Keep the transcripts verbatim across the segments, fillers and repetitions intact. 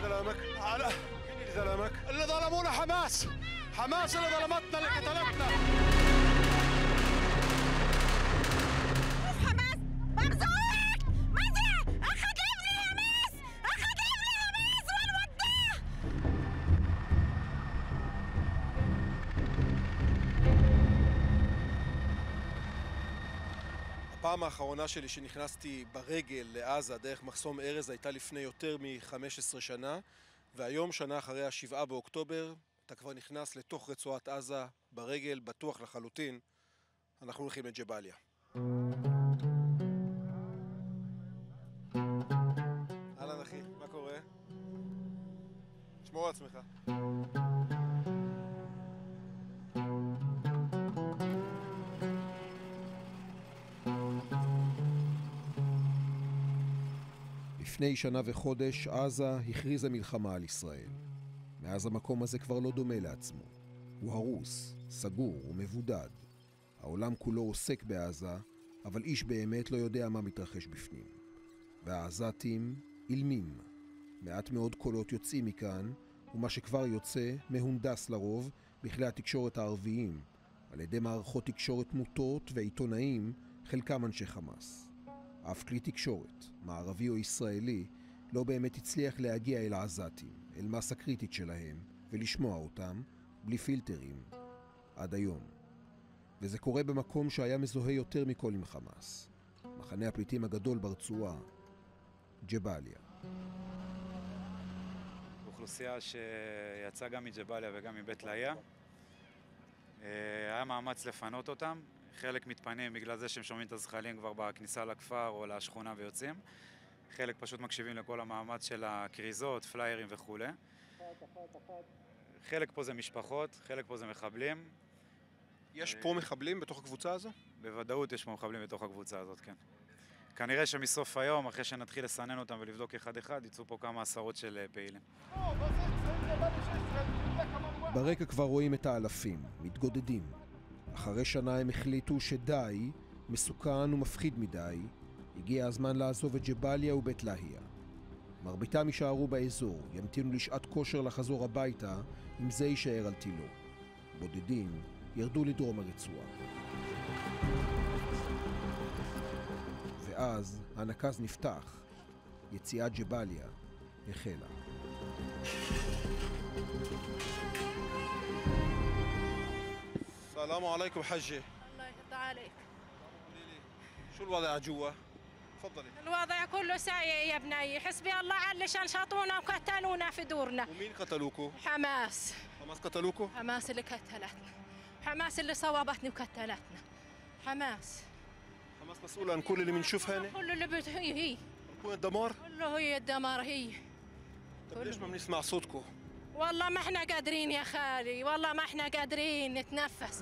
زلامك؟ على مين اللي زلامك؟ اللي ظلمونا حماس، حماس اللي ظلمتنا اللي قتلتنا. حماس مرزوق مرزوق اخذ ابني حماس، اخذ ابني حماس وين وداه؟ הפעם האחרונה שלי שנכנסתי ברגל לעזה דרך מחסום ארז הייתה לפני יותר מ-חמש עשרה שנה, והיום, שנה אחרי השבעה באוקטובר, אתה כבר נכנס לתוך רצועת עזה ברגל, בטוח לחלוטין. אנחנו הולכים לג'באליה. אהלן אחי, מה קורה? שמור על עצמך. לפני שנה וחודש עזה הכריזה מלחמה על ישראל. מאז המקום הזה כבר לא דומה לעצמו. הוא הרוס, סגור ומבודד. העולם כולו עוסק בעזה, אבל איש באמת לא יודע מה מתרחש בפנים. והעזתים אילמים. מעט מאוד קולות יוצאים מכאן, ומה שכבר יוצא מהונדס לרוב בכלי התקשורת הערביים, על ידי מערכות תקשורת מוטות ועיתונאים, חלקם אנשי חמאס. אף כלי תקשורת, מערבי או ישראלי, לא באמת הצליח להגיע אל העזתים, אל מסה קריטית שלהם, ולשמוע אותם בלי פילטרים, עד היום. וזה קורה במקום שהיה מזוהה יותר מכל עם חמאס. מחנה הפליטים הגדול ברצועה, ג'באליה. אוכלוסייה שיצאה גם מג'באליה וגם מבית לאיה. היה מאמץ לפנות אותם. חלק מתפנים בגלל זה שהם שומעים את הזחלים כבר בכניסה לכפר או לשכונה ויוצאים. חלק פשוט מקשיבים לכל המאמץ של הקריזות, פליירים וכו'. חלק פה זה משפחות, חלק פה זה מחבלים. יש פה מחבלים בתוך הקבוצה הזו? בוודאות יש פה מחבלים בתוך הקבוצה הזאת, כן. כנראה שמסוף היום, אחרי שנתחיל לסנן אותם ולבדוק אחד אחד, יצאו פה כמה עשרות של פעילים. ברקע כבר רואים את האלפים, מתגודדים. אחרי שנה הם החליטו שדי, מסוכן ומפחיד מדי, הגיע הזמן לעזוב את ג'באליה ובית לאהיה. מרביתם יישארו באזור, ימתינו לשעת כושר לחזור הביתה, אם זה יישאר על תילו. בודדים ירדו לדרום הרצועה. ואז הנקז נפתח, יציאת ג'באליה החלה. السلام عليكم حجة. الله يرضى عليك. قولي لي شو الوضع جوا؟ تفضلي. الوضع كله سيء يا بني، حسبي الله على شنشطونا وقتلونا في دورنا. ومين قتلوكوا؟ حماس. حماس قتلوكوا؟ حماس اللي قتلتنا. حماس اللي صوابتني وقتلتنا. حماس. حماس مسؤول عن كل اللي بنشوفه هنا؟ كل اللي بت... هي هي. كل الدمار؟ كله هي الدمار هي. طب ليش ما بنسمع صوتكم؟ والله ما احنا قادرين يا خالي، والله ما احنا قادرين نتنفس.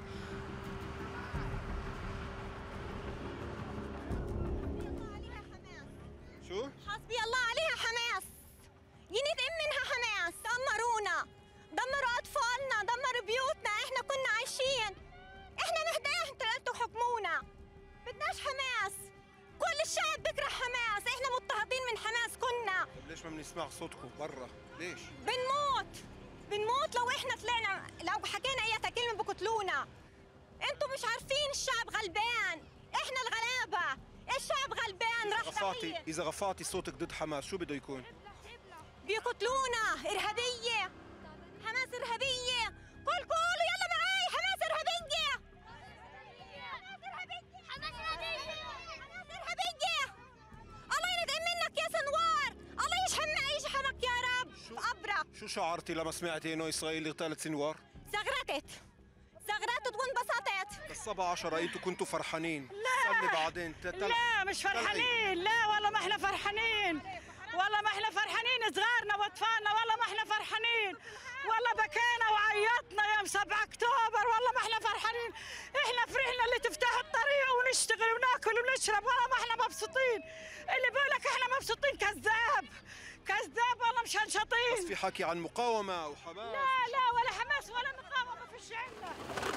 شو؟ حسبي الله عليها حماس. ينتقم منها حماس، دمرونا، دمروا اطفالنا، دمروا بيوتنا، احنا كنا عايشين. احنا محتاجين انتوا قلتوا حكمونا. بدناش حماس. كل الشعب بكره حماس، احنا مضطهدين من حماس كنا. طب ليش ما بنسمع صوتكم برا؟ ليش؟ بنموت بنموت لو احنا طلعنا، لو حكينا اي كلمه بقتلونا. انتوا مش عارفين الشعب غلبان، احنا الغلابه، الشعب غلبان رفعتي اذا رفعتي صوتك ضد حماس شو بده يكون؟ بيقتلونا، ارهابيه، حماس ارهابيه، قول قولوا يلا معاي حماس ارهابيه، حماس ارهابيه، حماس ارهابيه، حماس ارهابيه. الله ينتقم منك يا سنوار، الله يشحمنا يشحمك يا رب بقبرك. شو شعرتي لما سمعتي انه اسرائيل اغتالت سنوار؟ زغرتت زغرتت وانبسطت. السبعة عشر انتوا كنتوا فرحانين. لا استني بعدين تتل... لا مش فرحانين، لا والله ما احنا فرحانين، والله ما احنا فرحانين، صغارنا واطفالنا والله ما احنا فرحانين، والله بكينا وعيطنا يوم سبعة اكتوبر، والله ما احنا فرحانين. احنا فرحنا اللي تفتح الطريق ونشتغل وناكل ونشرب، والله ما احنا مبسوطين. اللي بيقولك احنا مبسوطين كذاب كذاب، والله مش هنشطين. بس في حكي عن مقاومة وحماس. لا لا ولا حماس ولا مقاومة ما فيش عندنا.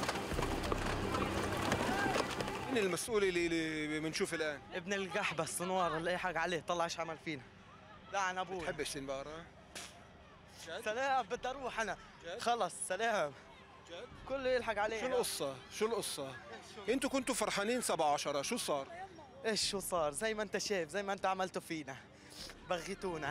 مين المسؤول اللي, اللي بنشوف الآن؟ ابن القحبة السنوار اللي أي حاجة عليه طلع ايش عمل فينا. لعن أبوه. بتحبش سنبار؟ سلام بدي اروح انا. جد؟ خلص سلام. جد؟ كله يلحق عليه. شو القصة؟ شو القصة؟ انتوا كنتوا فرحانين سبعة عشرة، شو صار؟ ايش شو صار؟ زي ما انت شايف، زي ما انت عملتوا فينا. بغيتونا.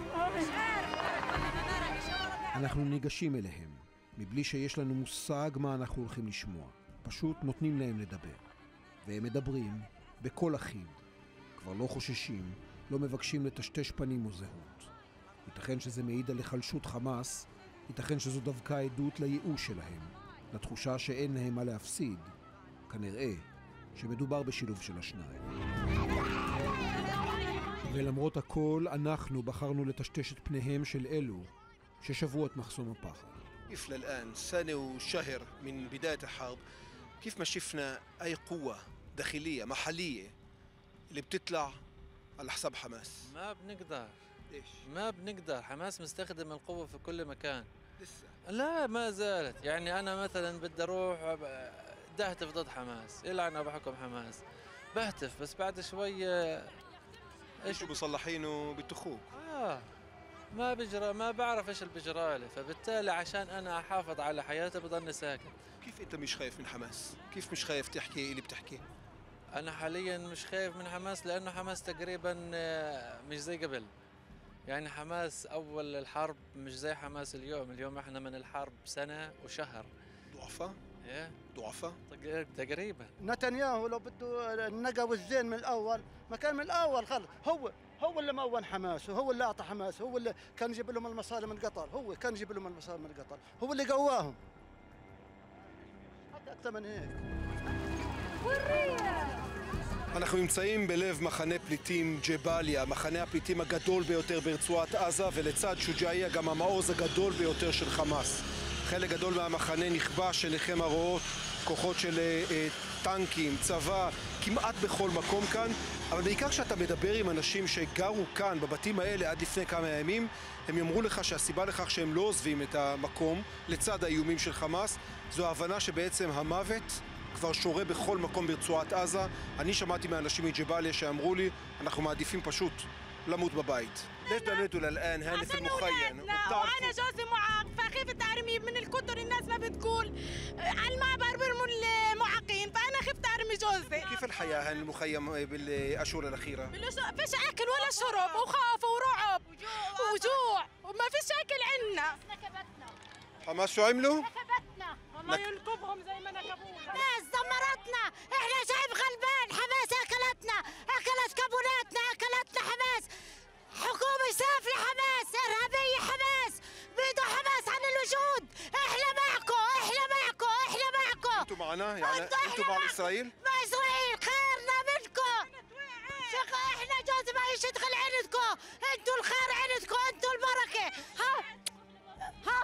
אנחנו ניגשים אליהם, מבלי שיש לנו מושג מה אנחנו הולכים לשמוע. פשוט נותנים להם לדבר. והם מדברים בכל אחים. כבר לא חוששים, לא מבקשים לטשטש פנים או זהות. ייתכן שזה מעיד על החלשות חמאס, ייתכן שזו דווקא עדות לייאוש שלהם, לתחושה שאין להם מה להפסיד. כנראה שמדובר בשילוב של השניים. ולמרות הכל, אנחנו בחרנו לטשטש את פניהם של אלו ששברו את מחסום הפחד. كيف للآن سنة وشهر من بداية الحرب كيف ما شفنا أي قوة داخلية محلية اللي بتطلع على حساب حماس؟ ما بنقدر. ليش؟ ما بنقدر، حماس مستخدم القوة في كل مكان. لسه؟ لا ما زالت، يعني أنا مثلا بدي أروح دهتف ضد حماس، يلعن بحكم حماس، بهتف بس بعد شوية ايش مصلحينه بتخوك؟ آه ما بجرى، ما بعرف ايش اللي بجرالي، فبالتالي عشان انا احافظ على حياتي بضلني ساكت. كيف انت مش خايف من حماس؟ كيف مش خايف تحكي اللي بتحكيه؟ انا حاليا مش خايف من حماس لانه حماس تقريبا مش زي قبل. يعني حماس اول الحرب مش زي حماس اليوم، اليوم احنا من الحرب سنة وشهر. ضعفاء؟ ايه ضعفاء؟ تقريبا. نتنياهو لو بده النقا والزين من الاول، ما كان من الاول خلص، هو هو اللي مون حماس، وهو اللي اعطى حماس، هو اللي كان يجيب لهم المصاري من قطر، هو كان يجيب لهم المصاري من قطر، هو اللي قواهم. حتى اكثر من هيك. אנחנו נמצאים בלב מחנה פליטים ג'באליה, מחנה הפליטים הגדול ביותר ברצועת עזה, ולצד שוג'אעיה גם המעוז הגדול ביותר של חמאס. חלק גדול מהמחנה נכבש אליכם הרואות, כוחות של אה, טנקים, צבא, כמעט בכל מקום כאן, אבל בעיקר כשאתה מדבר עם אנשים שגרו כאן בבתים האלה עד לפני כמה ימים, הם יאמרו לך שהסיבה לכך שהם לא עוזבים את המקום לצד האיומים של חמאס, זו ההבנה שבעצם המוות כבר שורה בכל מקום ברצועת עזה. אני שמעתי מאנשים מג'באליה שאמרו לי, אנחנו מעדיפים פשוט למות בבית. ليش ضليتوا للآن هاني في المخيم؟ وأنا جوزي معاق فخفت أرمي من الكتر، الناس ما بتقول على المعبر برموا المعاقين، فأنا خفت أرمي جوزي. كيف الحياة هان المخيم بالأشهر الأخيرة؟ فيش أكل ولا شرب وخوف ورعب وجوع وما فيش أكل عنا. حماس شو عملوا؟ نكبتنا ما ينكبهم زي ما نكبونا. ناس دمرتنا، احنا شعب غلبان، حماس أكلتنا، أكلت كابوناتنا، أكلتنا حماس. حكومة سافلة حماس، إرهابية حماس، بيدوا حماس عن الوجود. احنا معكم، احنا معكم، احنا معكم. انتوا معنا؟ يعني انتوا مع إسرائيل؟ مع إسرائيل، خيرنا منكم. شيخ احنا جوز ما يشتغل عندكم، انتوا الخير عندكم، انتوا البركة. ها ها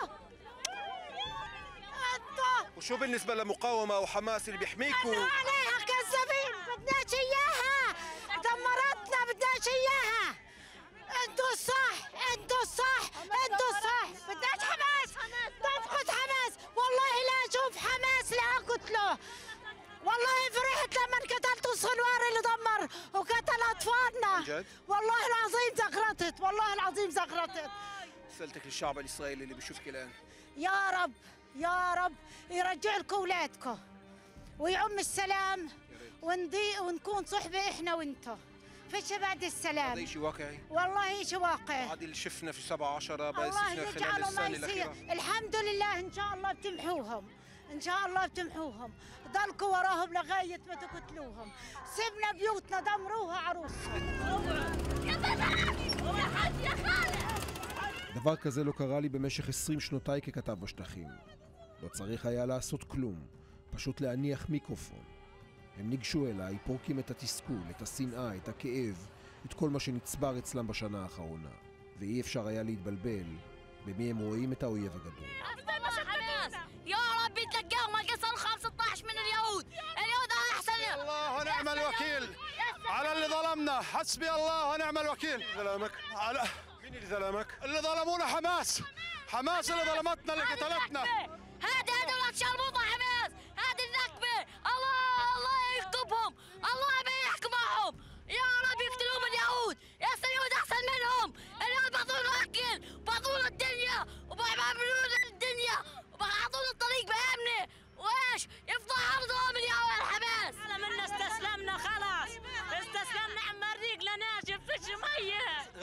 انتوا. وشو بالنسبة للمقاومة وحماس اللي بيحميكوا؟ عليها كذابين، بدناش اياها، دمرتنا بدناش اياها. انتوا الصح، انتوا الصح، انتوا الصح، بدناش حماس، تفقد حماس. والله لا اشوف حماس لا اقتله. والله فرحت لما قتلتوا الصنوار اللي دمر وقتل اطفالنا. جد؟ والله العظيم زغرتت، والله العظيم زغرتت. رسالتك للشعب الإسرائيلي اللي بيشوفك الآن؟ يا رب يا رب يرجع لكم اولادكم ويعم السلام، وندي ونكون صحبه احنا وانتو. فيش بعد السلام. هذا شيء واقعي؟ والله شيء واقعي. هذا اللي شفنا في سبعة عشرة الله باستثناء خلال يجعله ما السنة يصير. الأخيرة. الحمد لله ان شاء الله بتمحوهم، ان شاء الله بتمحوهم. ضلكوا وراهم لغايه ما تقتلوهم. سيبنا بيوتنا دمروها عروسهم. דבר כזה לא קרה לי במשך עשרים שנותיי ככתב בשטחים. לא צריך היה לעשות כלום, פשוט להניח מיקרופון. הם ניגשו אליי, פורקים את התסכול, את השנאה, את הכאב, את כל מה שנצבר אצלם בשנה האחרונה. ואי אפשר היה להתבלבל במי הם רואים את האויב הגדול. يا رب تلقاهم القصر خمسة عشر من اليهود، اليهود احسن. الله ونعم الوكيل على اللي ظلمنا، حسبي الله ونعم الوكيل. ظلمك؟ على مين اللي ظلمك؟ اللي ظلمونا حماس، حماس اللي ظلمتنا اللي قتلتنا. هذه هذول شربوطة حماس، هذه النكبة. الله الله يكتبهم، الله ما يحكم معهم. يا رب يقتلوهم اليهود، يا اليهود احسن منهم. اليهود بعطونا اكل، بعطونا الدنيا،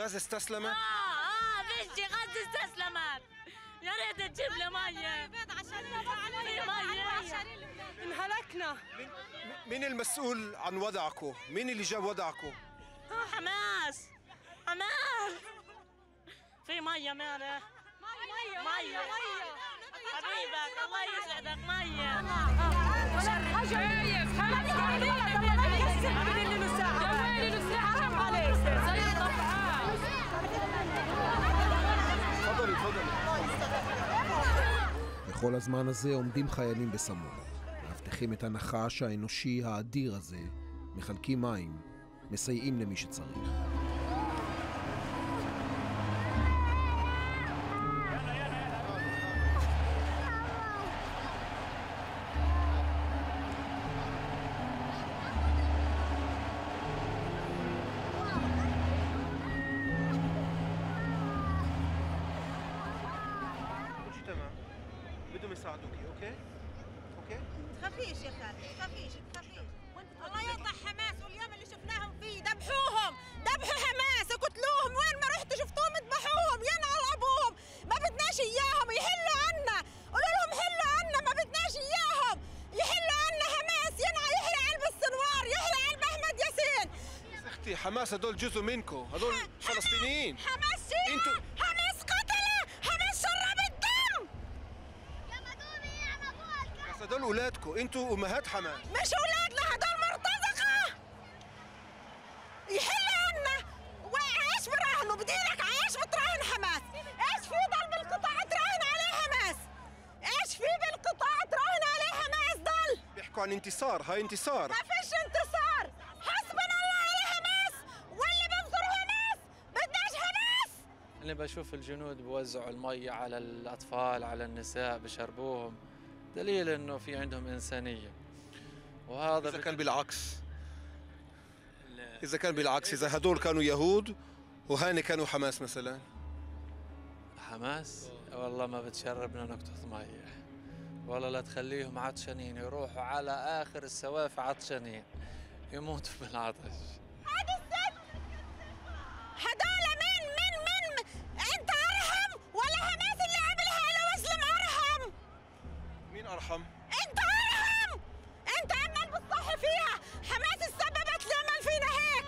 غزة استسلمت؟ اه اه فيش غزة استسلمت. يا ريت تجيب لي مية عشان مية. انهلكنا. مين المسؤول عن وضعكم؟ مين اللي جاب وضعكم؟ حماس حماس. في مية ماله؟ مية مية مية حبيبك الله يسعدك مية. בכל הזמן הזה עומדים חיילים בסמוך, מאבטחים את הנחש האנושי האדיר הזה, מחלקים מים, מסייעים למי שצריך. تخافيش يا خالتي تخافيش تخافيش. الله يقطع حماس واليوم اللي شفناهم فيه ذبحوهم ذبحوا حماس وقتلوهم. وين ما رحتوا شفتوهم ذبحوهم ينعل ابوهم. ما بدناش اياهم يحلوا عنا. قولوا لهم حلوا عنا ما بدناش اياهم يحلوا عنا. حماس ينعل يحلى قلب السنوار يحلى قلب احمد ياسين. اختي حماس هدول جزء منكم، هدول فلسطينيين. حماس شيء انتوا حماس قتله. حماس شرب الدم. هدول اولادكم، انتوا امهات حماس. مش اولادنا هدول مرتزقه. يحل عنا. وايش براهنوا؟ بدينك عايش بتراهن حماس؟ ايش في ضل بالقطاع تراهن عليه حماس؟ ايش في بالقطاع تراهن عليه حماس ضل؟ بيحكوا عن انتصار، هاي انتصار. ما فيش انتصار. حسبنا الله على حماس واللي بنصر حماس. بدناش حماس. أنا بشوف الجنود بوزعوا المي على الأطفال على النساء بشربوهم، دليل انه في عندهم انسانيه. وهذا اذا كان بالعكس اذا كان بالعكس اذا هدول كانوا يهود وهاني كانوا حماس مثلا. حماس والله ما بتشربنا نقطه ميه، والله لا تخليهم عطشانين يروحوا على اخر السوافي عطشانين يموتوا بالعطش. هذه الست هدول مين مين مين انت ارحم ولا حماس اللي عملها له مسلم ارحم؟ مين ارحم؟ انت ارحم. انت عمال بتصحي فيها. حماس السببت اللي عمل فينا هيك.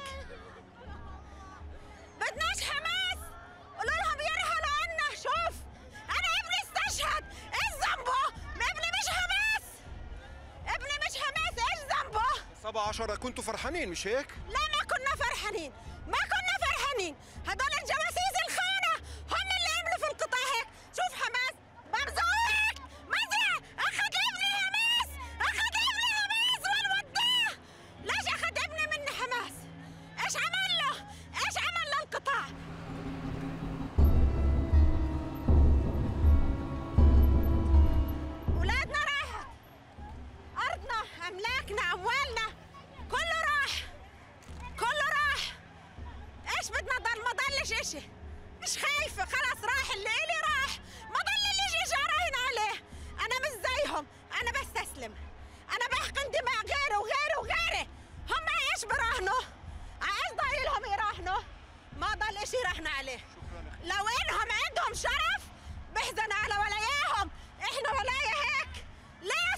بدناش حماس. قولوا لهم يرحلوا عنا. شوف انا ابني استشهد. ايش ذنبه؟ ابني مش حماس. ابني مش حماس. ايش ذنبه؟ سبعة عشر كنتوا فرحانين مش هيك؟ لا ما كنا فرحانين. ما كنا فرحانين. هدول الجواسيس الخونة هم اللي عملوا في القطاع هيك. شوف حماس بمزوق مزع اخذ ابني حماس. اخذ ابني حماس وين وداه؟ ليش اخذ ابني مني حماس؟ ايش عمل له؟ ايش عمل للقطاع؟ اولادنا راحت. ارضنا املاكنا اموالنا كله راح. كله راح. ايش بدنا ضل؟ ما ضلش اشي. مش خايفة خلاص راح اللي الي راح. ما ضل اللي شي راهن عليه. انا مش زيهم. انا بستسلم. انا بحقن دماء غيري وغيري وغيري. هم ايش براهنوا؟ ايش ضايلهم يراهنوا؟ ما ضل اشي راهن عليه. لو انهم عندهم شرف بحزن على ولاياهم. احنا ولايا هيك. ليش؟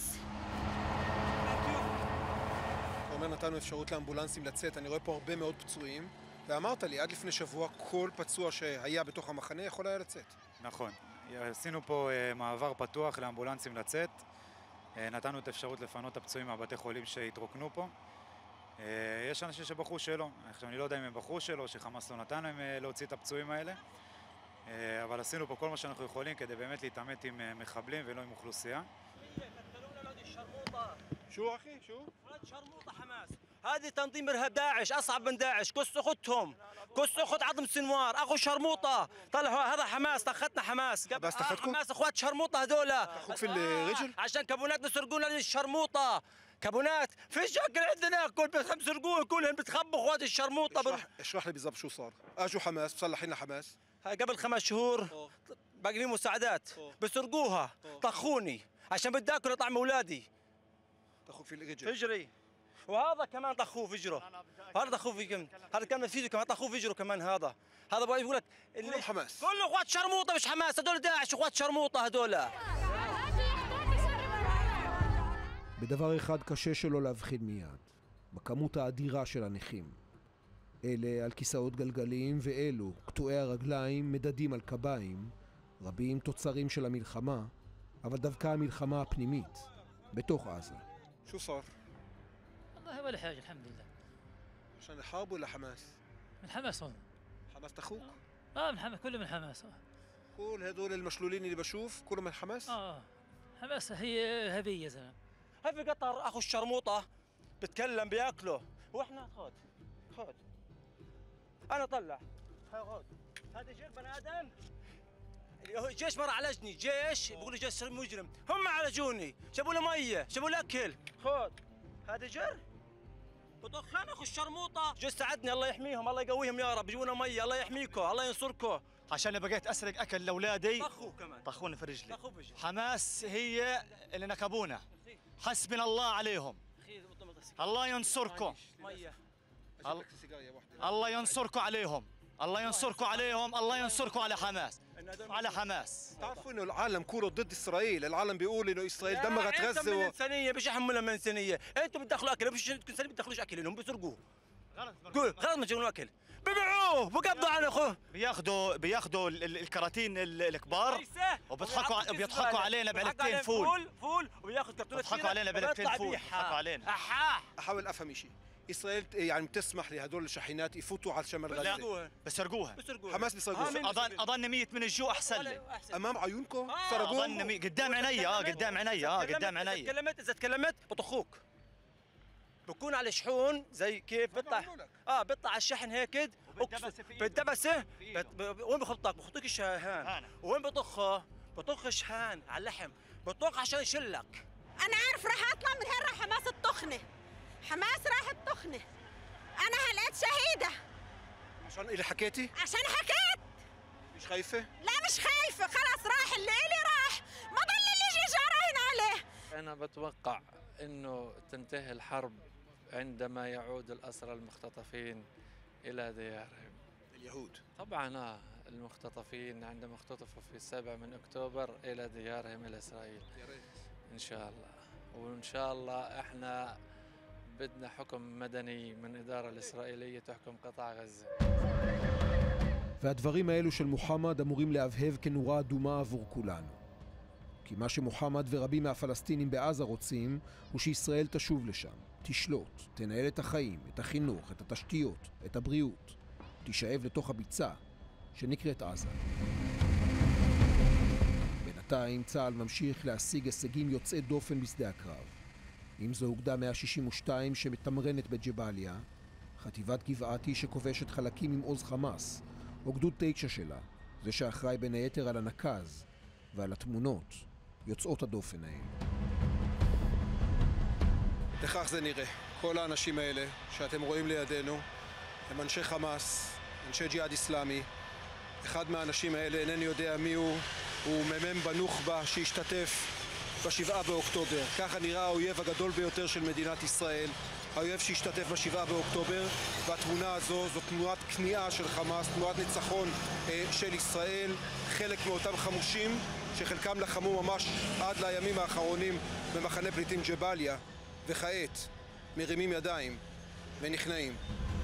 אומר נתנו אפשרות לאמבולנסים לצאת, אני רואה פה הרבה מאוד פצועים, ואמרת לי עד לפני שבוע כל פצוע שהיה בתוך המחנה יכול היה לצאת. נכון, עשינו פה מעבר פתוח לאמבולנסים לצאת, נתנו את האפשרות לפנות את הפצועים מהבתי חולים שהתרוקנו פה. יש אנשים שבחרו שלא, עכשיו אני לא יודע אם הם בחרו שלא, שחמאס לא נתן להם להוציא את הפצועים האלה, אבל עשינו פה כל מה שאנחנו יכולים כדי באמת להתעמת עם מחבלים ולא עם אוכלוסייה. شو اخي شو؟ شرموطة حماس. هذه تنظيم ارهاب داعش اصعب من داعش. كس اخوتهم كس اخوت عظم سنوار اخو شرموطة. طلعوا هذا حماس طختنا حماس. بس تاخذكم؟ حماس اخوات شرموطة هذول. اخوك في الرجل؟ عشان كابونات بيسرقونا للشرموطة. كابونات فيش شكل عندنا كل بيسرقوه كلهم بتخبوا اخوات الشرموطة. اشرح, اشرح لي بالضبط شو صار. اجوا حماس مسلحين حماس. هاي قبل خمس شهور باقي لي مساعدات بيسرقوها طخوني عشان بدي اكل اطعم اولادي. اخوك في الرجل اجري وهذا كمان طخوه فجره هذا طخوه في هذا كان فيديو كمان طخوه فجره كمان هذا هذا بقى يقول لك كلهم حماس كله اخوات شرموطه مش حماس هذول داعش اخوات شرموطه هذول. בדבר אחד קשה שלא להבחין מיד, בכמות האדירה של הנכים. אלה על כיסאות גלגלים ואלו, קטועי הרגליים, מדדים על קביים, רבים תוצרים של המלחמה, אבל דווקא המלחמה הפנימית, בתוך עזה. شو صار؟ والله ولا حاجة الحمد لله. عشان الحرب ولا حماس؟ من حماس هون. حماس تخوك؟ اه من حماس كله من حماس. كل هدول المشلولين اللي بشوف كلهم من حماس؟ اه حماس هي هبية يا زلمة. هاي في قطر اخو الشرموطة بتكلم بياكله واحنا خد خد انا طلع خد هذا جيش بني ادم الجيش مر عالجني جيش بيقول لي جيش مجرم هم عالجوني جابوا لي ميه جابوا لي اكل خد هذا جر بطخنا اخو الشرموطه جيش ساعدني الله يحميهم الله يقويهم يا رب يجونا ميه الله يحميكم الله ينصركم عشان بقيت اسرق اكل لاولادي طخوا كمان طخوني في رجلي طخوا بجي. حماس هي اللي نكبونا حسبنا الله عليهم الله ينصركم الله ينصركم عليهم الله ينصركم عليهم الله ينصركم على حماس على حماس. تعرفوا انه العالم كله ضد اسرائيل، العالم بيقول انه اسرائيل دمرت غزه انتم من انسانيه مش يحملها من انسانيه، انتم بتدخلوا اكل مش انسانيه بتدخلوش اكل لهم بيسرقوه غلط غلط ما تجيبوا اكل ببيعوه بقبضوا على اخوه بياخذوا بياخذوا الكراتين الكبار وبيضحكوا بيضحكوا علينا بعلبتين فول فول فول وبياخذ كرتونه بيضحكوا علينا بعلبتين فول بيضحكوا علينا. احاح احاول افهم شيء، اسرائيل يعني بتسمح لهدول الشاحنات يفوتوا على شمال غزه؟ بسرقوها حماس بيسرقوها. اظن اظن ميت من الجوع احسن لي امام عيونكم سرقوها. اظن قدام عيني اه قدام عيني اه قدام عيني. اذا تكلمت اذا تكلمت بطخوك بكون على شحون زي كيف بيطلع اه بيطلع على الشحن هيك بالدبسه وين بخبطك بخبطك هان وين بطخه بطخ شحان على اللحم بطخ عشان يشلك. انا عارف راح اطلع من هين راح حماس الطخنه حماس راح الطخنه انا هلقيت شهيده عشان اللي حكيتي عشان حكيت. مش خايفه؟ لا مش خايفه خلاص راح اللي الي راح ما ضل اللي يجي جراهن عليه. انا بتوقع انه تنتهي الحرب عندما يعود الأسرى المختطفين إلى ديارهم. اليهود طبعا آه المختطفين عندما اختطفوا في السابع من أكتوبر إلى ديارهم إلى إسرائيل إن شاء الله. وإن شاء الله إحنا بدنا حكم מדני من الإدارة الإسرائيلية تحكم قطاع غزة. והדברים האלו של מוחמד אמורים להבהב כנורה אדומה עבור כולנו. כי מה שמוחמד ורבים מהפלסטינים בעזה רוצים הוא שישראל תשוב לשם, תשלוט, תנהל את החיים, את החינוך, את התשתיות, את הבריאות, תישאב לתוך הביצה שנקראת עזה. בינתיים צה"ל ממשיך להשיג הישגים יוצאי דופן בשדה הקרב. אם זו אוגדה מאה שישים ושתיים שמתמרנת בג'באליה, חטיבת גבעתי שכובשת חלקים עם עוז חמאס, או גדוד תשע שלה, זה שאחראי בין היתר על הנקז ועל התמונות יוצאות הדופן האלה. לכך זה נראה. כל האנשים האלה שאתם רואים לידינו הם אנשי חמאס, אנשי ג'יהאד איסלאמי. אחד מהאנשים האלה, אינני יודע מי הוא, הוא ממם בנוח'בה שהשתתף בשבעה באוקטובר. ככה נראה האויב הגדול ביותר של מדינת ישראל, האויב שהשתתף בשבעה באוקטובר, והתמונה הזו זו תנועת כניעה של חמאס, תנועת ניצחון אה, של ישראל, חלק מאותם חמושים שחלקם לחמו ממש עד לימים האחרונים במחנה פליטים ג'באליה, וכעת מרימים ידיים ונכנעים.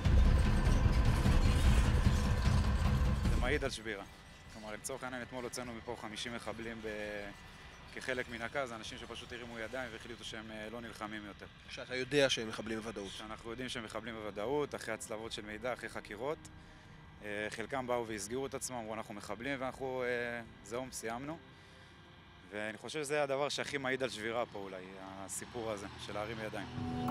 זה מעיד על שבירה. כלומר, לצורך העניין אתמול הוצאנו מפה חמישים מחבלים ב... כחלק מנקז, אנשים שפשוט הרימו ידיים והחליטו שהם לא נלחמים יותר. שאתה יודע שהם מחבלים בוודאות. שאנחנו יודעים שהם מחבלים בוודאות, אחרי הצלבות של מידע, אחרי חקירות. חלקם באו והסגירו את עצמם, אמרו אנחנו מחבלים ואנחנו זהו, סיימנו. ואני חושב שזה הדבר שהכי מעיד על שבירה פה אולי, הסיפור הזה של להרים ידיים.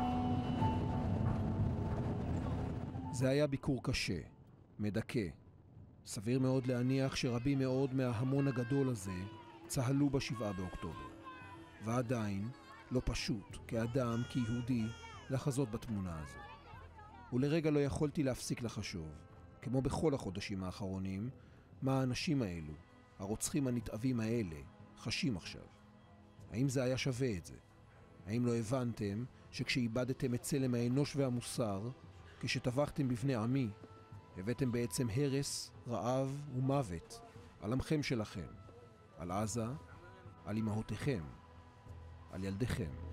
זה היה ביקור קשה, מדכא. סביר מאוד להניח שרבים מאוד מההמון הגדול הזה צהלו בשבעה באוקטובר. ועדיין לא פשוט, כאדם, כיהודי, לחזות בתמונה הזו. ולרגע לא יכולתי להפסיק לחשוב, כמו בכל החודשים האחרונים, מה האנשים האלו, הרוצחים הנתעבים האלה, חשים עכשיו. האם זה היה שווה את זה? האם לא הבנתם שכשאיבדתם את צלם האנוש והמוסר, כשטבחתם בבני עמי, הבאתם בעצם הרס, רעב ומוות על עמכם שלכם, על עזה, על אמהותיכם, על ילדיכם.